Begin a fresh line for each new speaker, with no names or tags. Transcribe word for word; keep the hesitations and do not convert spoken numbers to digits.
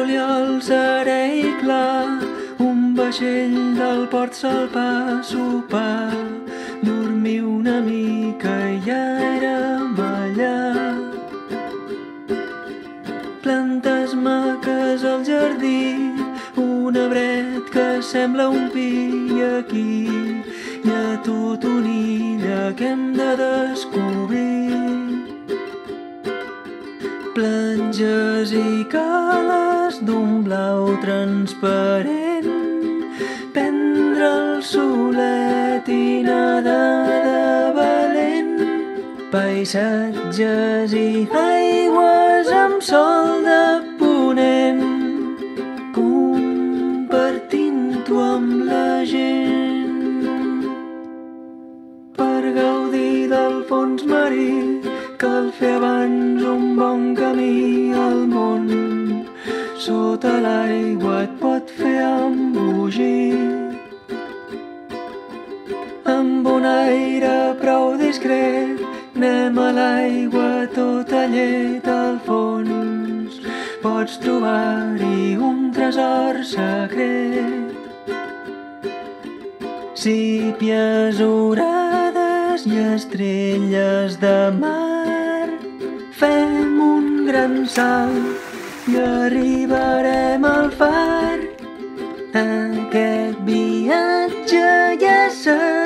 juliol serè i clar, un vaixell del port salpar, sopar, dormir una mica i ja érem allà. Plantes maques al jardí, un arbret que sembla un pi, i aquí hi ha tot una illa que hem de descobrir. Platges i cales d'un blau transparent, prendre el solet i nedar de valent. Paisatges i aigües amb sol de ponent, compartint-ho amb la gent. Per gaudir del fons marí cal fer abans un bon camí. Al món sota l'aigua et pot fer embogir. Amb un aire prou discret anem a l'aigua tota llet. Al fons pots trobar-hi un tresor secret. Sípies orades i estrelles de mar, fem un gran salt i arribarem al far. Aquest viatge ja serà